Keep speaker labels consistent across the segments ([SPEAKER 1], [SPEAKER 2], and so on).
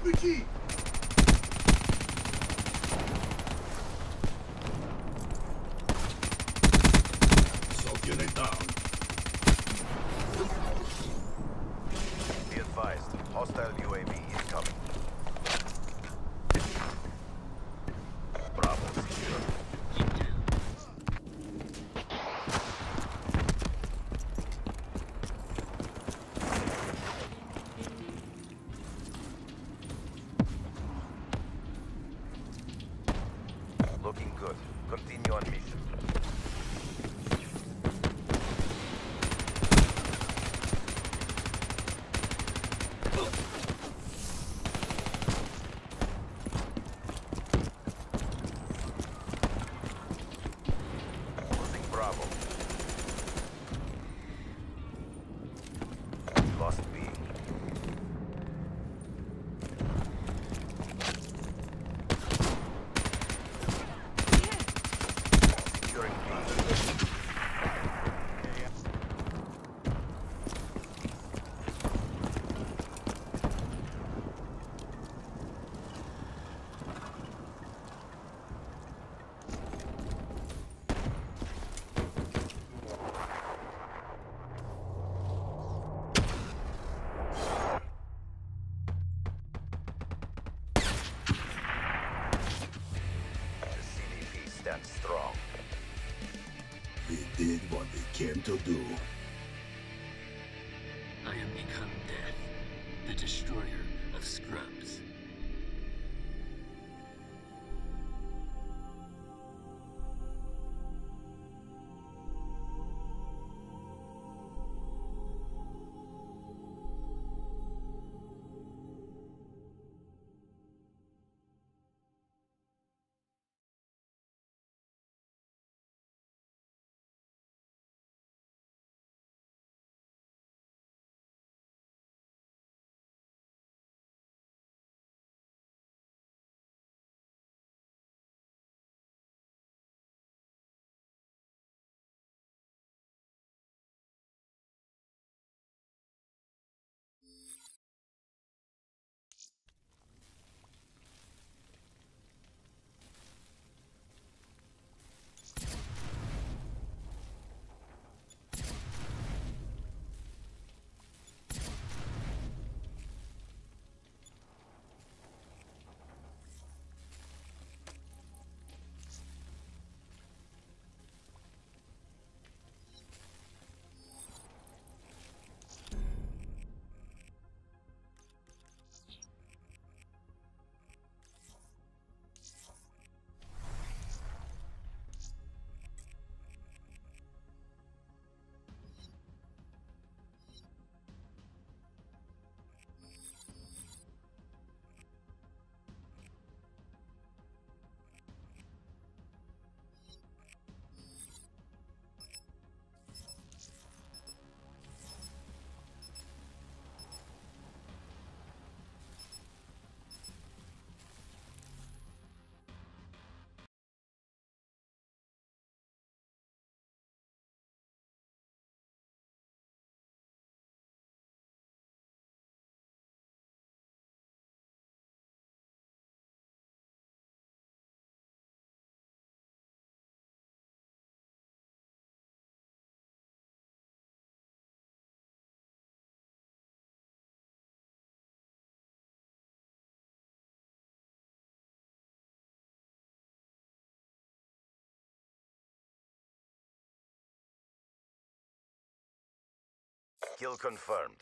[SPEAKER 1] RPG! Assault unit down.
[SPEAKER 2] Be advised, hostile UAV incoming. Bravo secure. Looking good. Continue on mission. Losing Bravo. Lost B. Securing B. The CDP stands strong.
[SPEAKER 1] We did what we came to do.
[SPEAKER 3] I am become death, the destroyer of scrubs.
[SPEAKER 2] Kill confirmed.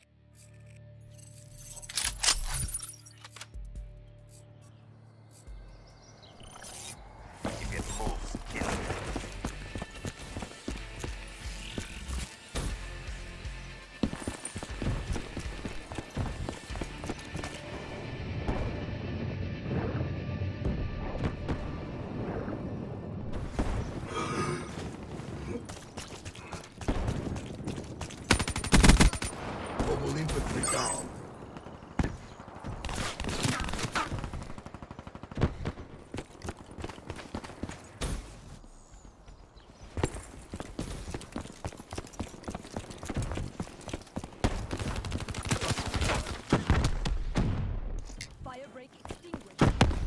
[SPEAKER 2] If it moves, kill it.
[SPEAKER 4] Break extinguished.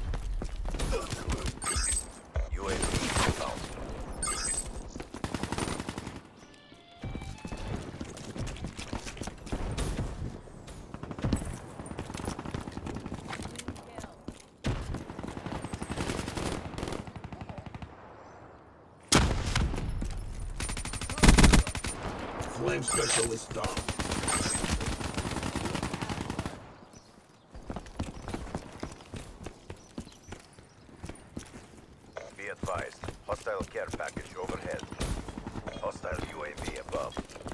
[SPEAKER 2] UAV inbound.
[SPEAKER 1] Flame specialist down.
[SPEAKER 2] Be advised. Hostile care package overhead. Hostile UAV above.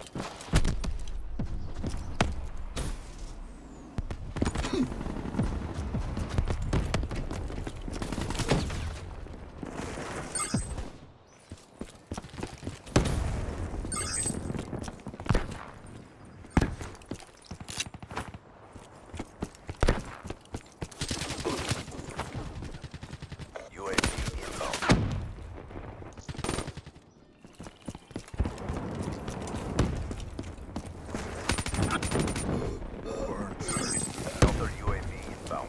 [SPEAKER 2] UAV inbound. Counter UAV inbound.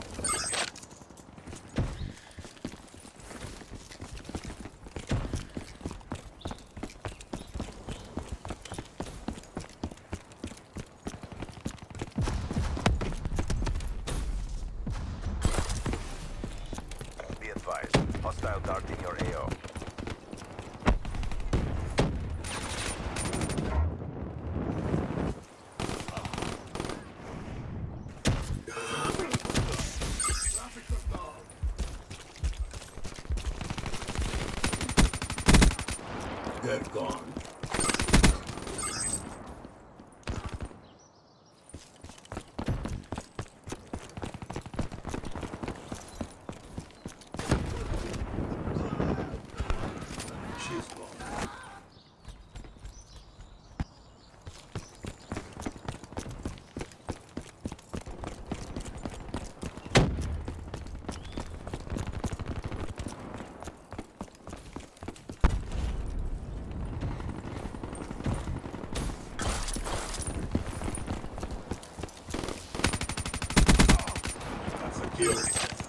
[SPEAKER 2] Be advised. Hostile darting your AO.
[SPEAKER 1] They're gone. She's gone. That's a kill.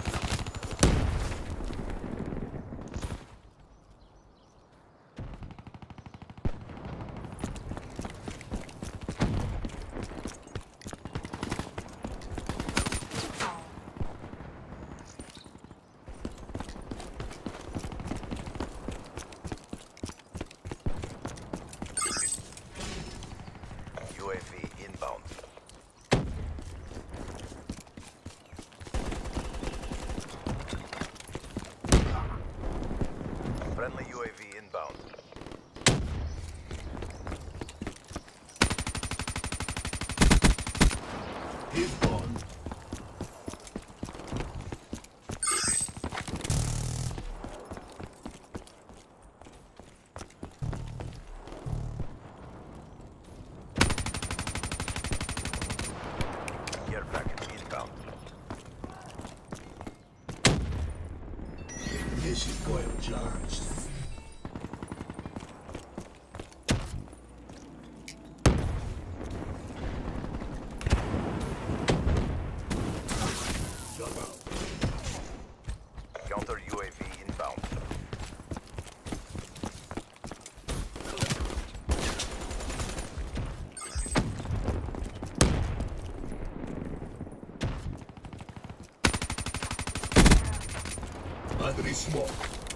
[SPEAKER 2] UAV inbound. Friendly UAV inbound.
[SPEAKER 1] He's gone.
[SPEAKER 2] Care package inbound.
[SPEAKER 1] This is going charged. Shut up.
[SPEAKER 2] Counter UAV inbound.
[SPEAKER 1] Battery smoke.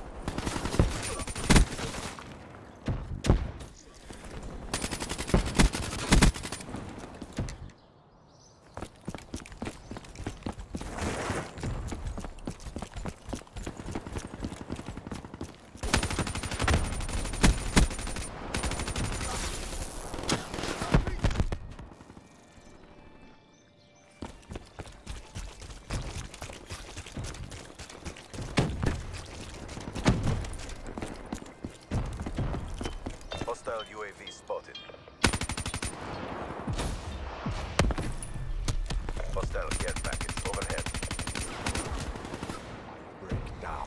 [SPEAKER 2] Hostile UAV spotted. Hostile care package overhead.
[SPEAKER 1] Break now.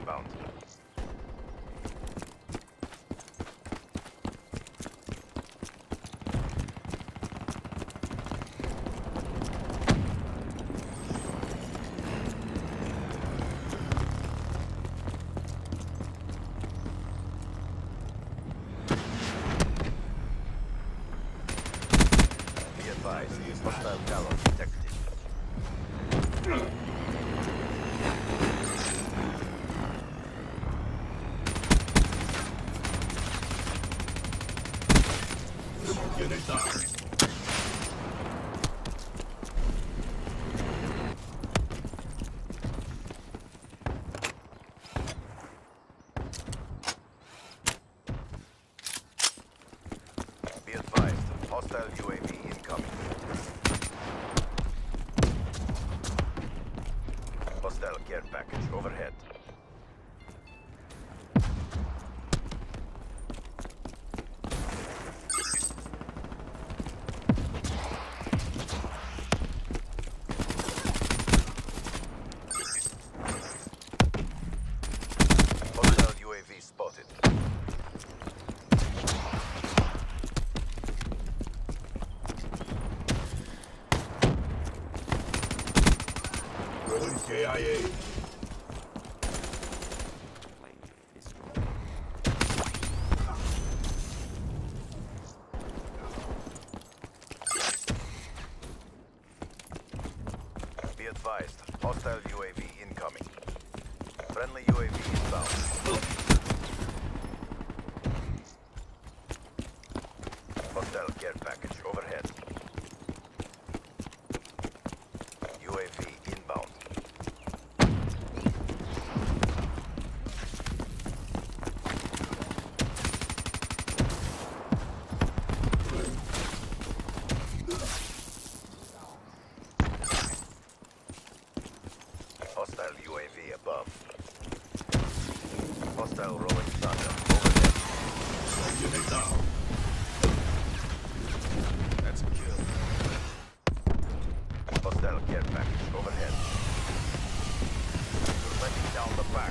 [SPEAKER 2] inbound. Be advised, hostile gallows detected.
[SPEAKER 1] Get it down.
[SPEAKER 2] Be advised, hostile UAV incoming. Hostile care package overhead. Hostile UAV spotted.
[SPEAKER 1] Going KIA.
[SPEAKER 2] Be advised, hostile UAV incoming. Friendly UAV inbound. Hostile care package overhead. UAV inbound. Hostile UAV above. Hostile rolling thunder overhead.
[SPEAKER 1] Get it down.
[SPEAKER 2] That's a kill. Hostile care package overhead. You're letting down the back.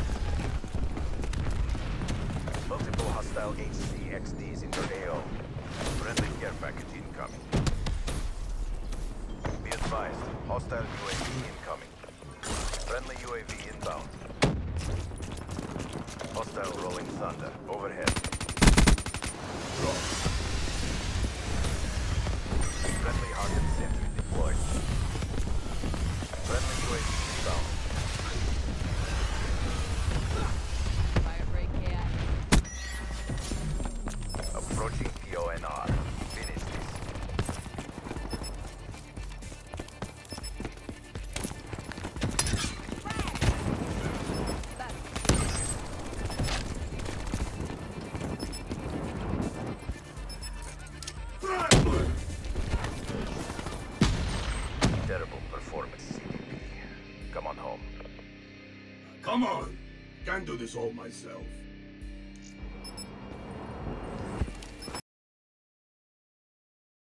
[SPEAKER 2] Multiple hostile HCXDs in your AO. Friendly care package incoming. Be advised, hostile UAV incoming. Friendly UAV inbound. Hostile rolling thunder overhead. Friendly hardened sentry deployed. Friendly UAV inbound.
[SPEAKER 4] Fire break KI.
[SPEAKER 2] Approaching PONR. Finish this. Terrible performance, CDP. Come on home.
[SPEAKER 1] Come on. Can't do this all myself.